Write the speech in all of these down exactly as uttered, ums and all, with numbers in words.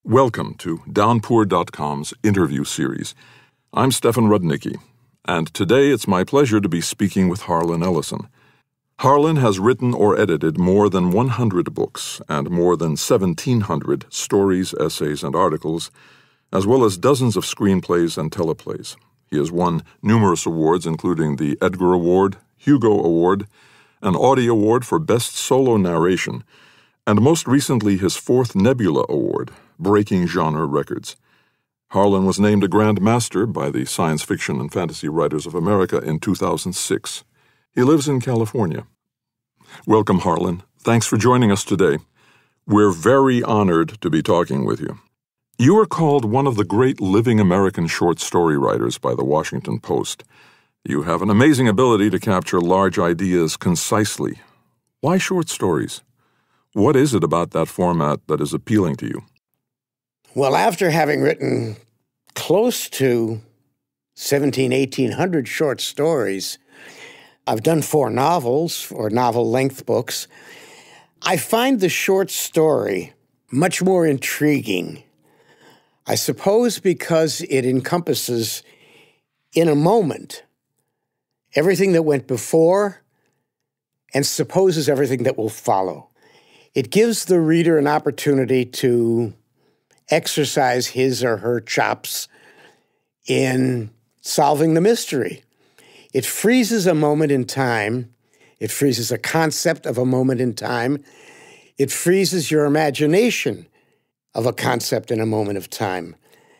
Welcome to Downpour dot com's interview series. I'm Stefan Rudnicki, and today it's my pleasure to be speaking with Harlan Ellison. Harlan has written or edited more than one hundred books and more than seventeen hundred stories, essays, and articles, as well as dozens of screenplays and teleplays. He has won numerous awards, including the Edgar Award, Hugo Award, an Audie Award for Best Solo Narration, and most recently his fourth Nebula Award, breaking genre records. Harlan was named a Grand Master by the Science Fiction and Fantasy Writers of America in two thousand six. He lives in California. Welcome, Harlan. Thanks for joining us today. We're very honored to be talking with you. You are called one of the great living American short story writers by the Washington Post. You have an amazing ability to capture large ideas concisely. Why short stories? What is it about that format that is appealing to you? Well, after having written close to seventeen, eighteen hundred short stories, I've done four novels or novel-length books. I find the short story much more intriguing. I suppose because it encompasses, in a moment, everything that went before and supposes everything that will follow. It gives the reader an opportunity to exercise his or her chops in solving the mystery. It freezes a moment in time. It freezes a concept of a moment in time. It freezes your imagination of a concept in a moment of time.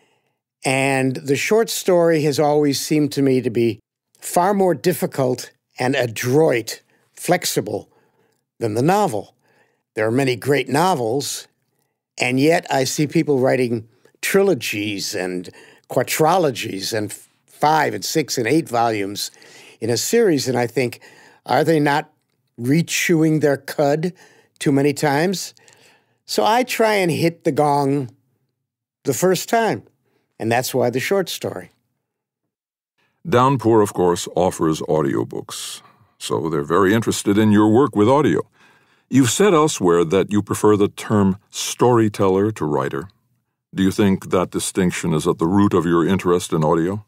And the short story has always seemed to me to be far more difficult and adroit, flexible than the novel. There are many great novels, and yet I see people writing trilogies and quadrilogies and five and six and eight volumes in a series, and I think, are they not re-chewing their cud too many times? So I try and hit the gong the first time, and that's why the short story. Downpour, of course, offers audiobooks, so they're very interested in your work with audio. You've said elsewhere that you prefer the term storyteller to writer. Do you think that distinction is at the root of your interest in audio?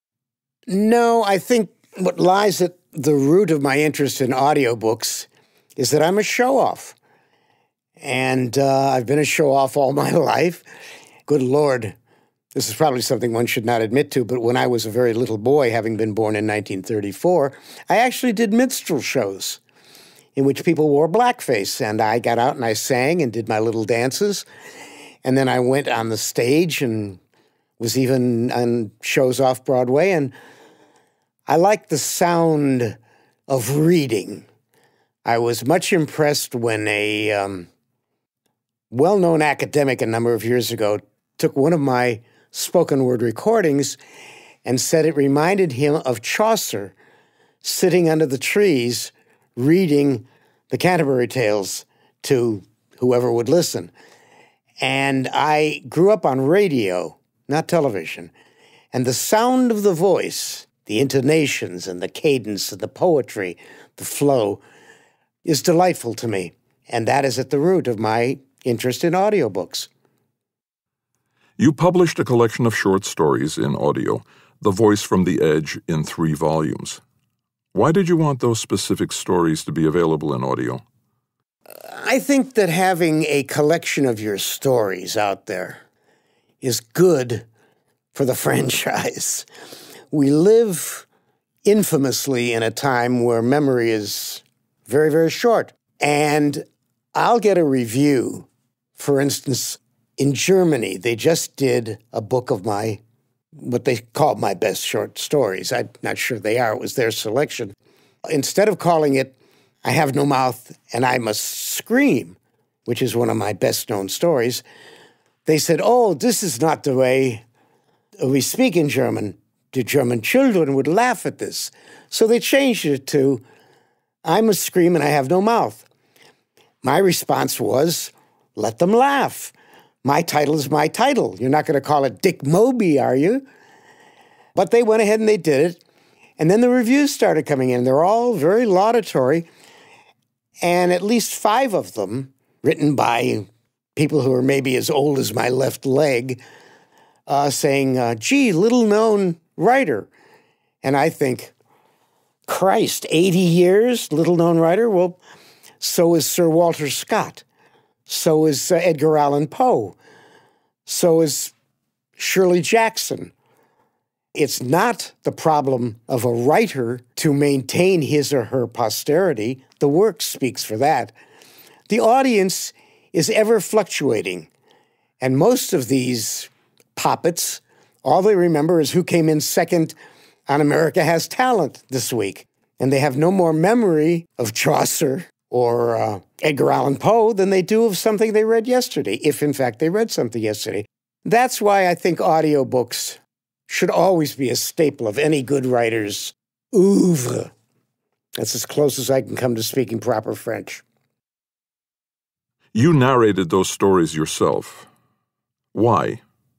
No, I think what lies at the root of my interest in audiobooks is that I'm a show-off. And uh, I've been a show-off all my life. Good Lord, this is probably something one should not admit to, but when I was a very little boy, having been born in nineteen thirty-four, I actually did minstrel shows in which people wore blackface, and I got out and I sang and did my little dances. And then I went on the stage and was even on shows off Broadway, and I liked the sound of reading. I was much impressed when a um, well-known academic a number of years ago took one of my spoken word recordings and said it reminded him of Chaucer sitting under the trees reading the Canterbury Tales to whoever would listen. And I grew up on radio, not television, and the sound of the voice, the intonations and the cadence and the poetry, the flow, is delightful to me, and that is at the root of my interest in audiobooks. You published a collection of short stories in audio, The Voice from the Edge, in three volumes. Why did you want those specific stories to be available in audio? I think that having a collection of your stories out there is good for the franchise. We live infamously in a time where memory is very, very short. And I'll get a review. For instance, in Germany, they just did a book of my what they called my best short stories. I'm not sure they are. It was their selection. Instead of calling it I Have No Mouth and I Must Scream, which is one of my best-known stories, they said, oh, this is not the way we speak in German. The German children would laugh at this. So they changed it to I Must Scream and I Have No Mouth. My response was, let them laugh. My title is my title. You're not going to call it Dick Moby, are you? But they went ahead and they did it. And then the reviews started coming in. They're all very laudatory. And at least five of them, written by people who are maybe as old as my left leg uh, saying, uh, gee, little-known writer. And I think, Christ, eighty years, little-known writer? Well, so is Sir Walter Scott. So is uh, Edgar Allan Poe. So is Shirley Jackson. It's not the problem of a writer to maintain his or her posterity. The work speaks for that. The audience is ever fluctuating. And most of these poppets, all they remember is who came in second on America Has Talent this week. And they have no more memory of Chaucer or uh, Edgar Allan Poe than they do of something they read yesterday, if in fact they read something yesterday. That's why I think audiobooks should always be a staple of any good writer's oeuvre. That's as close as I can come to speaking proper French. You narrated those stories yourself. Why?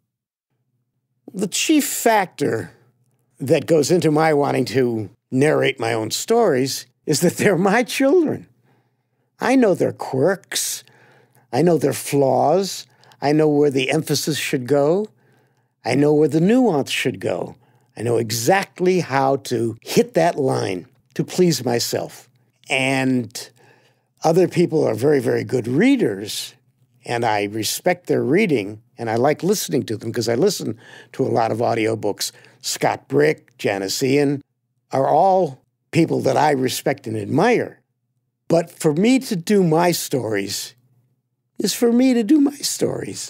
The chief factor that goes into my wanting to narrate my own stories is that they're my children. I know their quirks. I know their flaws. I know where the emphasis should go. I know where the nuance should go. I know exactly how to hit that line to please myself. And other people are very, very good readers, and I respect their reading, and I like listening to them because I listen to a lot of audiobooks. Scott Brick, Janice Ian are all people that I respect and admire. But for me to do my stories is for me to do my stories.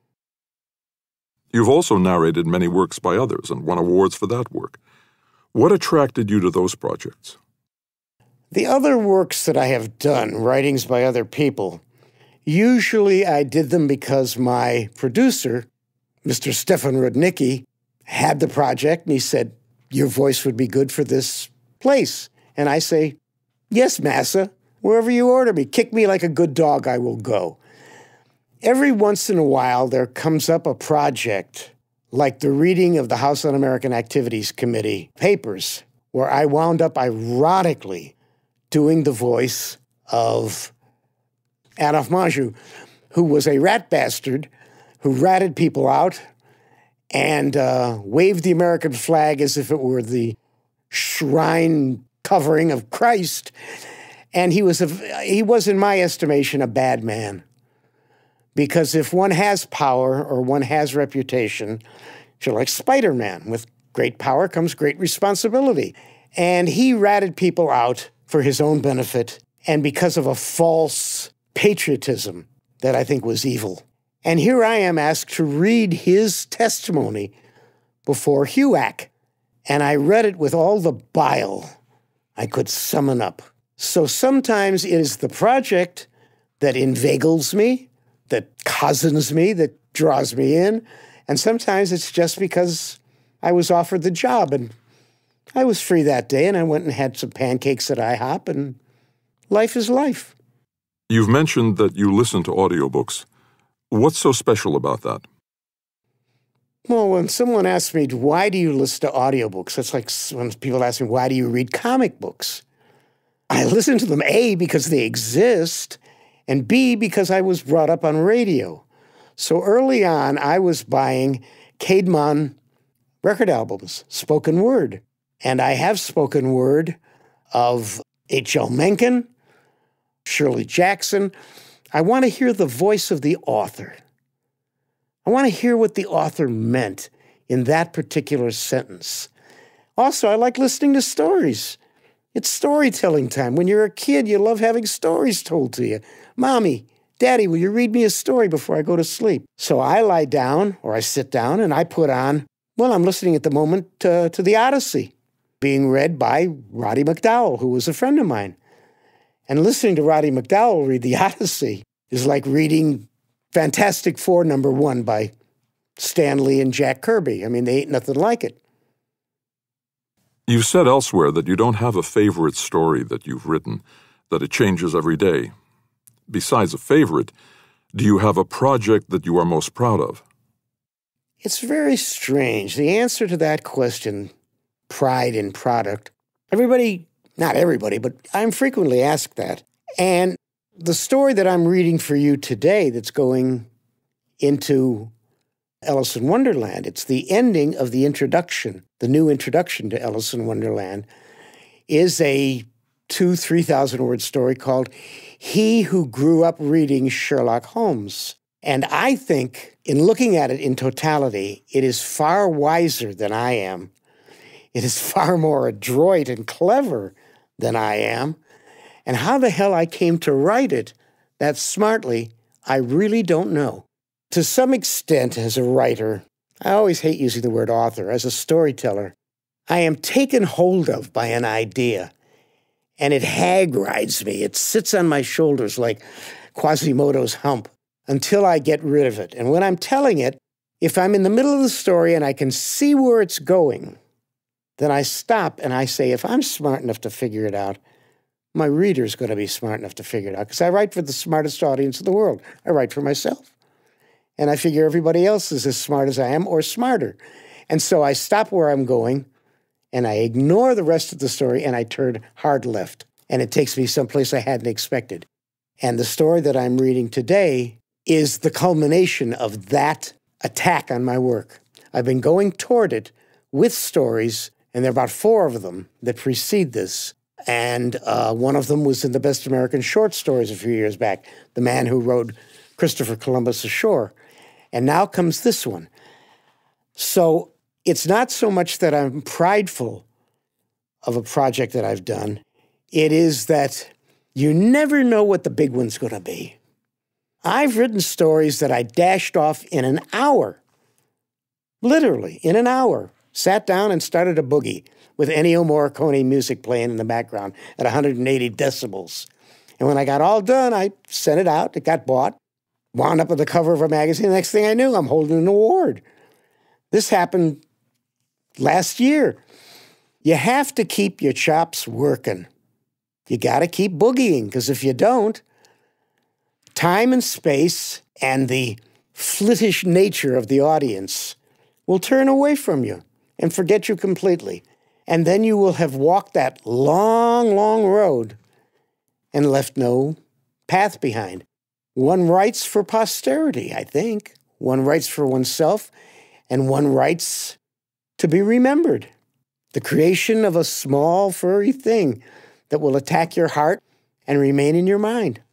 You've also narrated many works by others and won awards for that work. What attracted you to those projects? The other works that I have done, writings by other people, usually I did them because my producer, Mister Stefan Rudnicki, had the project, and he said, your voice would be good for this place. And I say, yes, massa, wherever you order me. Kick me like a good dog, I will go. Every once in a while, there comes up a project like the reading of the House Un-American Activities Committee papers, where I wound up ironically doing the voice of Adolphe Menjou, who was a rat bastard who ratted people out and uh, waved the American flag as if it were the shrine covering of Christ. And he was, a, he was, in my estimation, a bad man. Because if one has power or one has reputation, you're like Spider-Man. With great power comes great responsibility. And he ratted people out for his own benefit and because of a false patriotism that I think was evil. And here I am asked to read his testimony before H U A C, and I read it with all the bile I could summon up. So sometimes it is the project that inveigles me, that cozens me, that draws me in, and sometimes it's just because I was offered the job, and I was free that day, and I went and had some pancakes at IHOP, and life is life. You've mentioned that you listen to audiobooks. What's so special about that? Well, when someone asks me, why do you listen to audiobooks? It's like when people ask me, why do you read comic books? I listen to them, A, because they exist, and B, because I was brought up on radio. So early on, I was buying Caedmon record albums, spoken word. And I have spoken word of H L Mencken, Shirley Jackson. I want to hear the voice of the author. I want to hear what the author meant in that particular sentence. Also, I like listening to stories. It's storytelling time. When you're a kid, you love having stories told to you. Mommy, Daddy, will you read me a story before I go to sleep? So I lie down, or I sit down, and I put on, well, I'm listening at the moment uh, to The Odyssey, being read by Roddy McDowell, who was a friend of mine. And listening to Roddy McDowell read The Odyssey is like reading Fantastic Four number one by Stan Lee and Jack Kirby. I mean, they ain't nothing like it. You've said elsewhere that you don't have a favorite story that you've written, that it changes every day. Besides a favorite, do you have a project that you are most proud of? It's very strange. The answer to that question, pride in product, everybody, not everybody, but I'm frequently asked that. And The story that I'm reading for you today that's going into Alice in Wonderland, it's the ending of the introduction, the new introduction to Alice in Wonderland, is a two, three thousand word story called He Who Grew Up Reading Sherlock Holmes. And I think, in looking at it in totality, it is far wiser than I am. It is far more adroit and clever than I am. And how the hell I came to write it that smartly, I really don't know. To some extent, as a writer, I always hate using the word author, as a storyteller, I am taken hold of by an idea, and it hag rides me. It sits on my shoulders like Quasimodo's hump until I get rid of it. And when I'm telling it, if I'm in the middle of the story and I can see where it's going, then I stop and I say, if I'm smart enough to figure it out, my reader's going to be smart enough to figure it out, because I write for the smartest audience in the world. I write for myself. And I figure everybody else is as smart as I am or smarter. And so I stop where I'm going, and I ignore the rest of the story, and I turn hard left. And it takes me someplace I hadn't expected. And the story that I'm reading today is the culmination of that attack on my work. I've been going toward it with stories, and there are about four of them that precede this. And uh, one of them was in the Best American Short Stories a few years back, the man who rode Christopher Columbus ashore. And now comes this one. So it's not so much that I'm prideful of a project that I've done. It is that you never know what the big one's going to be. I've written stories that I dashed off in an hour, literally in an hour, sat down and started a boogie with Ennio Morricone music playing in the background at one hundred eighty decibels. And when I got all done, I sent it out. It got bought, wound up on the cover of a magazine. The next thing I knew, I'm holding an award. This happened last year. You have to keep your chops working. You got to keep boogieing, because if you don't, time and space and the flittish nature of the audience will turn away from you and forget you completely. And then you will have walked that long, long road and left no path behind. One writes for posterity, I think. One writes for oneself, and one writes to be remembered. The creation of a small, furry thing that will attack your heart and remain in your mind.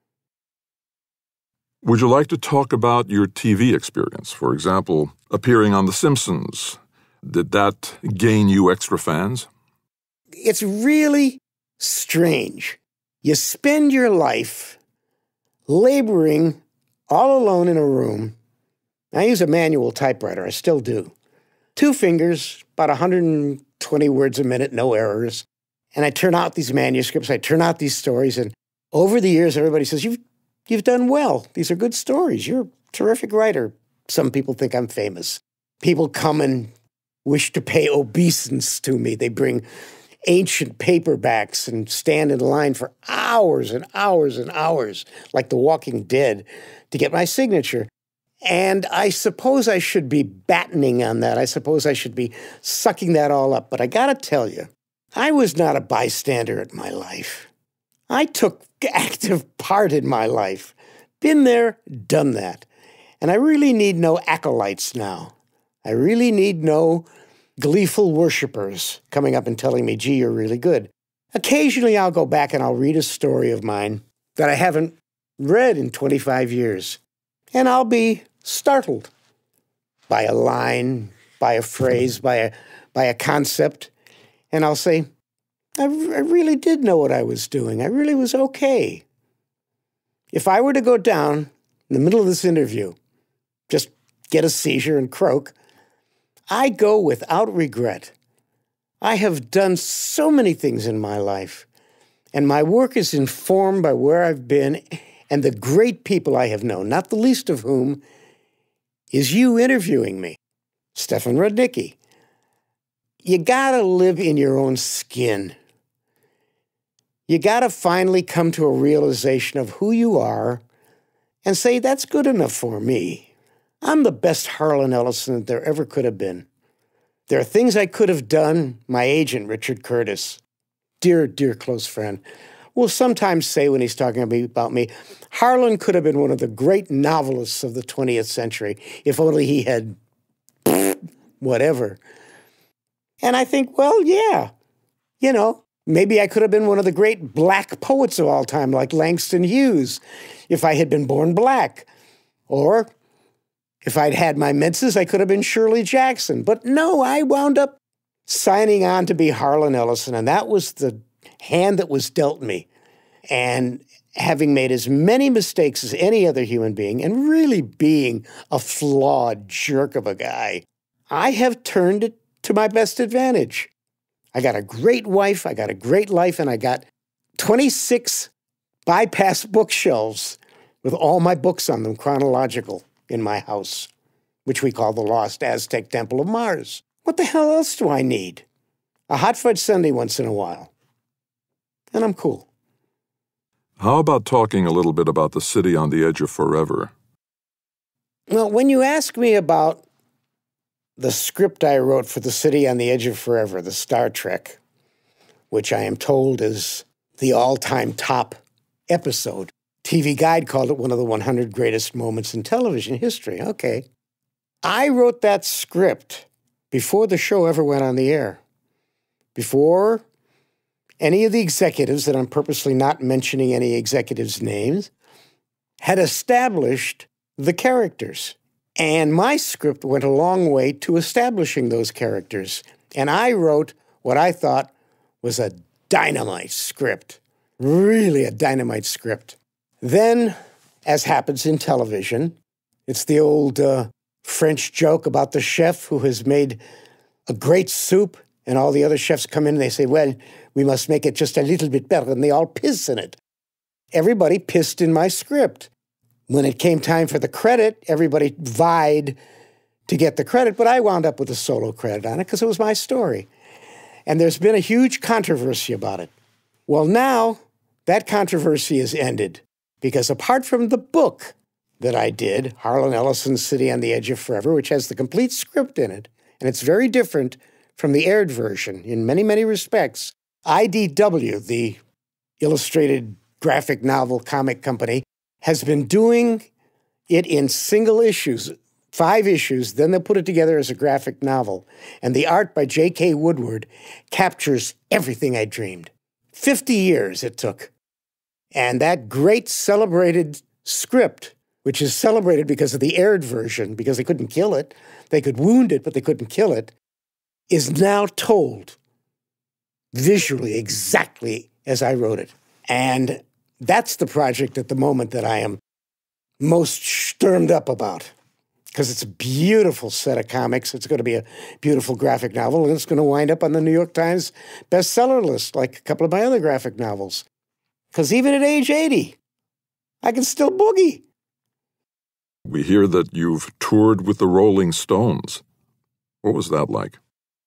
Would you like to talk about your T V experience? For example, appearing on The Simpsons. Did that gain you extra fans? It's really strange. You spend your life laboring all alone in a room. I use a manual typewriter. I still do. Two fingers, about one hundred twenty words a minute, no errors. And I turn out these manuscripts. I turn out these stories. And over the years, everybody says, you've, you've done well. These are good stories. You're a terrific writer. Some people think I'm famous. People come and wish to pay obeisance to me. They bring ancient paperbacks and stand in line for hours and hours and hours, like The Walking Dead, to get my signature. And I suppose I should be battening on that. I suppose I should be sucking that all up. But I got to tell you, I was not a bystander in my life. I took active part in my life. Been there, done that. And I really need no acolytes now. I really need no gleeful worshipers coming up and telling me, gee, you're really good. Occasionally I'll go back and I'll read a story of mine that I haven't read in twenty-five years. And I'll be startled by a line, by a phrase, by a, by a concept. And I'll say, I, I really did know what I was doing. I really was okay. If I were to go down in the middle of this interview, just get a seizure and croak, I go without regret. I have done so many things in my life, and my work is informed by where I've been and the great people I have known, not the least of whom is you interviewing me, Stefan Rudnicki. You gotta live in your own skin. You gotta finally come to a realization of who you are and say, that's good enough for me. I'm the best Harlan Ellison that there ever could have been. There are things I could have done. My agent, Richard Curtis, dear, dear close friend, will sometimes say when he's talking about me, Harlan could have been one of the great novelists of the twentieth century, if only he had whatever. And I think, well, yeah, you know, maybe I could have been one of the great black poets of all time, like Langston Hughes, if I had been born black. Or if I'd had my menses, I could have been Shirley Jackson. But no, I wound up signing on to be Harlan Ellison, and that was the hand that was dealt me. And having made as many mistakes as any other human being, and really being a flawed jerk of a guy, I have turned it to my best advantage. I got a great wife, I got a great life, and I got twenty-six bypass bookshelves with all my books on them, chronological, in my house, which we call the Lost Aztec Temple of Mars. What the hell else do I need? A hot fudge sundae once in a while. And I'm cool. How about talking a little bit about The City on the Edge of Forever? Well, when you ask me about the script I wrote for The City on the Edge of Forever, the Star Trek, which I am told is the all-time top episode, T V Guide called it one of the one hundred greatest moments in television history. Okay. I wrote that script before the show ever went on the air, before any of the executives, that I'm purposely not mentioning any executives' names, had established the characters. And my script went a long way to establishing those characters. And I wrote what I thought was a dynamite script, really a dynamite script. Then, as happens in television, it's the old uh, French joke about the chef who has made a great soup, and all the other chefs come in and they say, well, we must make it just a little bit better, and they all piss in it. Everybody pissed in my script. When it came time for the credit, everybody vied to get the credit, but I wound up with a solo credit on it because it was my story. And there's been a huge controversy about it. Well, now that controversy is ended, because apart from the book that I did, Harlan Ellison's City on the Edge of Forever, which has the complete script in it, and it's very different from the aired version in many, many respects, I D W, the illustrated graphic novel comic company, has been doing it in single issues, five issues, then they'll put it together as a graphic novel. And the art by J K Woodward captures everything I dreamed. Fifty years it took. And that great celebrated script, which is celebrated because of the aired version, because they couldn't kill it, they could wound it, but they couldn't kill it, is now told visually exactly as I wrote it. And that's the project at the moment that I am most stirred up about, because it's a beautiful set of comics. It's going to be a beautiful graphic novel, and it's going to wind up on the New York Times bestseller list like a couple of my other graphic novels. Because even at age eighty, I can still boogie. We hear that you've toured with the Rolling Stones. What was that like?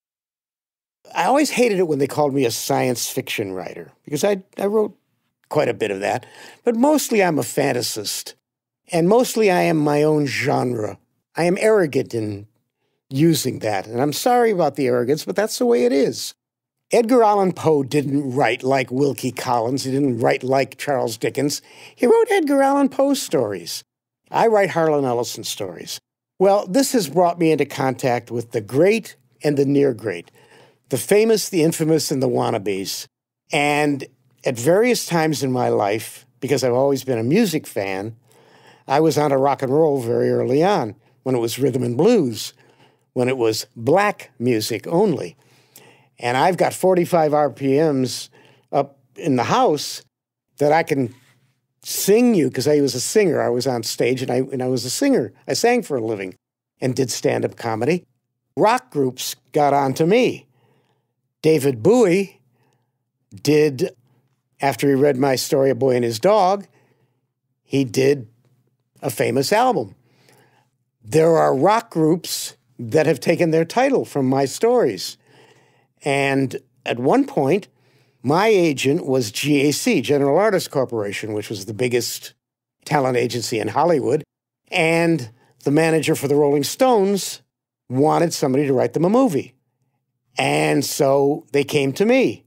I always hated it when they called me a science fiction writer, because I, I wrote quite a bit of that. But mostly I'm a fantasist, and mostly I am my own genre. I am arrogant in using that, and I'm sorry about the arrogance, but that's the way it is. Edgar Allan Poe didn't write like Wilkie Collins. He didn't write like Charles Dickens. He wrote Edgar Allan Poe stories. I write Harlan Ellison stories. Well, this has brought me into contact with the great and the near great, the famous, the infamous, and the wannabes. And at various times in my life, because I've always been a music fan, I was on a rock and roll very early on, when it was rhythm and blues, when it was black music only. And I've got forty-five R P Ms up in the house that I can sing you, because I was a singer. I was on stage, and I, and I was a singer. I sang for a living and did stand-up comedy. Rock groups got on to me. David Bowie did, after he read my story, A Boy and His Dog, he did a famous album. There are rock groups that have taken their title from my stories. And at one point, my agent was G A C, General Artists Corporation, which was the biggest talent agency in Hollywood. And the manager for the Rolling Stones wanted somebody to write them a movie. And so they came to me.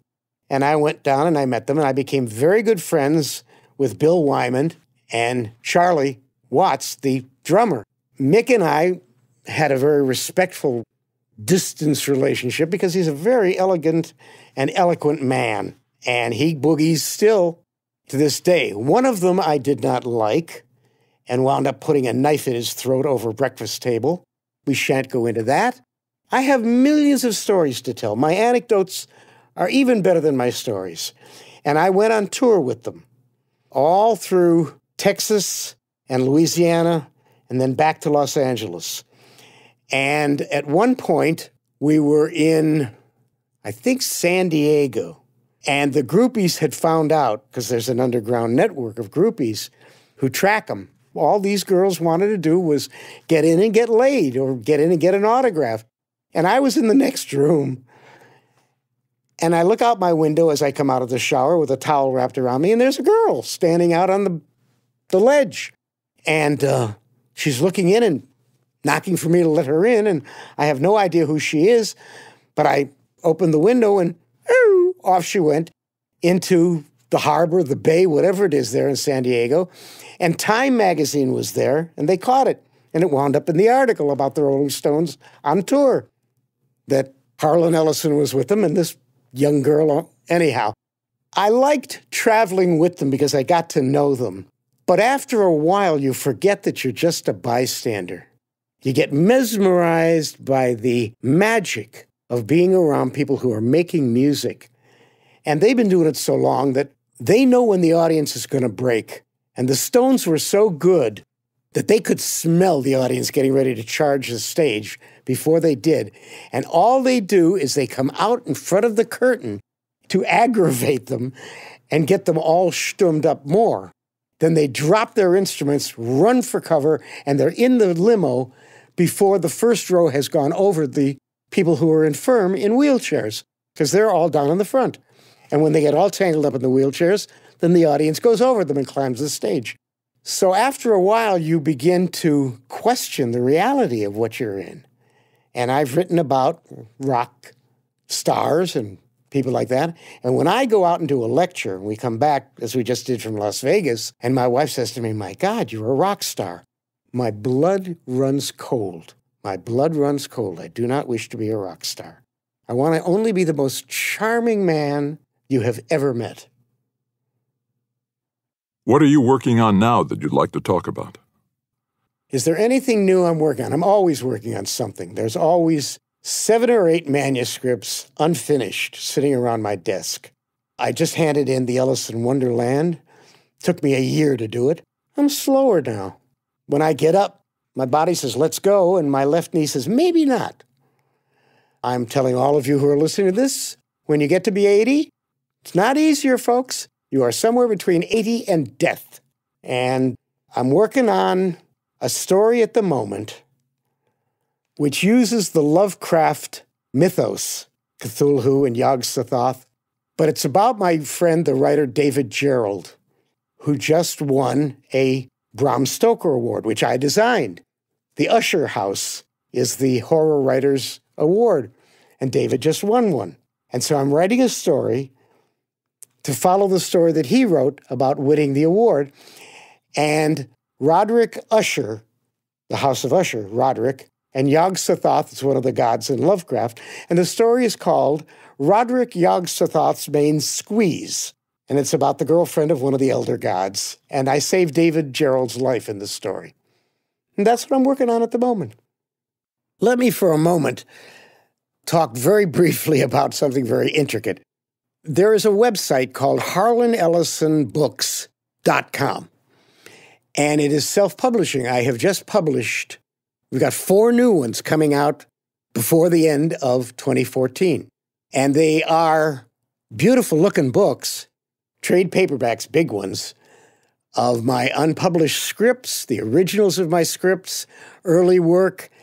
And I went down and I met them, and I became very good friends with Bill Wyman and Charlie Watts, the drummer. Mick and I had a very respectful distance relationship because he's a very elegant and eloquent man, and he boogies still to this day. One of them I did not like and wound up putting a knife in his throat over a breakfast table. We shan't go into that. I have millions of stories to tell. My anecdotes are even better than my stories. And I went on tour with them all through Texas and Louisiana and then back to Los Angeles. And at one point, we were in, I think, San Diego. And the groupies had found out, because there's an underground network of groupies who track them. All these girls wanted to do was get in and get laid or get in and get an autograph. And I was in the next room. And I look out my window as I come out of the shower with a towel wrapped around me, and there's a girl standing out on the, the ledge. And uh, she's looking in and knocking for me to let her in, and I have no idea who she is. But I opened the window, and ooh, off she went into the harbor, the bay, whatever it is there in San Diego. And Time magazine was there, and they caught it. And it wound up in the article about the Rolling Stones on tour, that Harlan Ellison was with them and this young girl. Anyhow, I liked traveling with them because I got to know them. But after a while, you forget that you're just a bystander. You get mesmerized by the magic of being around people who are making music. And they've been doing it so long that they know when the audience is going to break. And the Stones were so good that they could smell the audience getting ready to charge the stage before they did. And all they do is they come out in front of the curtain to aggravate them and get them all stummed up more. Then they drop their instruments, run for cover, and they're in the limo before the first row has gone over the people who are infirm in wheelchairs, because they're all down in the front. And when they get all tangled up in the wheelchairs, then the audience goes over them and climbs the stage. So after a while, you begin to question the reality of what you're in. And I've written about rock stars and people like that. And when I go out and do a lecture, and we come back, as we just did from Las Vegas, and my wife says to me, "My God, you're a rock star," my blood runs cold. My blood runs cold. I do not wish to be a rock star. I want to only be the most charming man you have ever met. What are you working on now that you'd like to talk about? Is there anything new I'm working on? I'm always working on something. There's always seven or eight manuscripts unfinished sitting around my desk. I just handed in the Ellison Wonderland. Took me a year to do it. I'm slower now. When I get up, my body says, "Let's go," and my left knee says, "Maybe not." I'm telling all of you who are listening to this, when you get to be eighty, it's not easier, folks. You are somewhere between eighty and death. And I'm working on a story at the moment which uses the Lovecraft mythos, Cthulhu and Yog-Sothoth, but it's about my friend, the writer David Gerald, who just won a Bram Stoker Award, which I designed. The Usher House is the Horror Writers Award, and David just won one. And so I'm writing a story to follow the story that he wrote about winning the award. And Roderick Usher, the House of Usher, Roderick, and Yog-Sothoth is one of the gods in Lovecraft. And the story is called Roderick Yog-Sothoth's Main Squeeze. And it's about the girlfriend of one of the elder gods. And I saved David Gerald's life in this story. And that's what I'm working on at the moment. Let me, for a moment, talk very briefly about something very intricate. There is a website called Harlan Ellison Books dot com, and it is self-publishing. I have just published, we've got four new ones coming out before the end of twenty fourteen, and they are beautiful-looking books, trade paperbacks, big ones, of my unpublished scripts, the originals of my scripts, early work,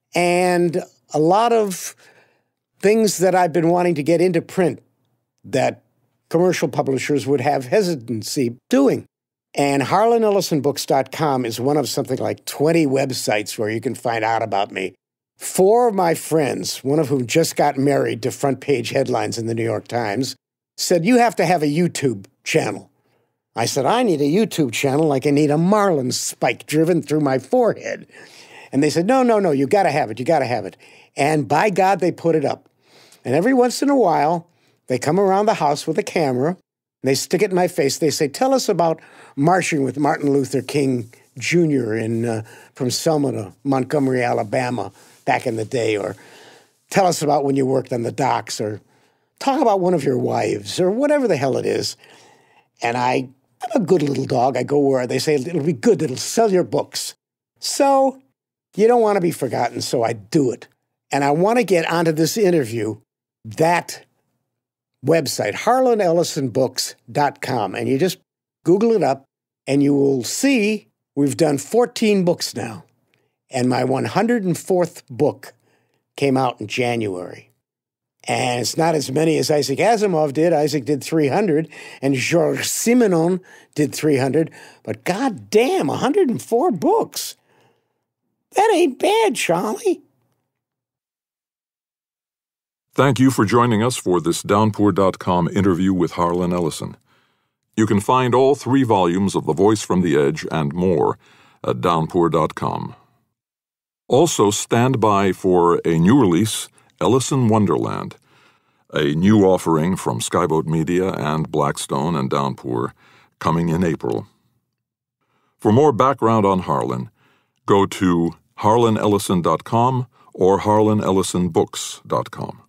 and a lot of things that I've been wanting to get into print that commercial publishers would have hesitancy doing. And Harlan Ellison Books dot com is one of something like twenty websites where you can find out about me. Four of my friends, one of whom just got married to front page headlines in the New York Times, said, you have to have a YouTube channel. I said, I need a YouTube channel like I need a marlin spike driven through my forehead. And they said, no, no, no, you got to have it, you got to have it. And by God, they put it up. And every once in a while, they come around the house with a camera, and they stick it in my face. They say, tell us about marching with Martin Luther King Junior in uh, from Selma to Montgomery, Alabama, back in the day, or tell us about when you worked on the docks, or talk about one of your wives, or whatever the hell it is. And I, I'm a good little dog. I go where they say, it'll be good, it'll sell your books. So you don't want to be forgotten, so I do it. And I want to get onto this interview, that website, harlan ellison books dot com. And you just Google it up, and you will see we've done fourteen books now. And my one hundred fourth book came out in January. And it's not as many as Isaac Asimov did. Isaac did three hundred, and Georges Simenon did three hundred. But goddamn, one hundred four books. That ain't bad, Charlie. Thank you for joining us for this Downpour dot com interview with Harlan Ellison. You can find all three volumes of The Voice from the Edge and more at Downpour dot com. Also, stand by for a new release, Ellison Wonderland, a new offering from Skyboat Media and Blackstone and Downpour, coming in April. For more background on Harlan, go to harlan ellison dot com or harlan ellison books dot com.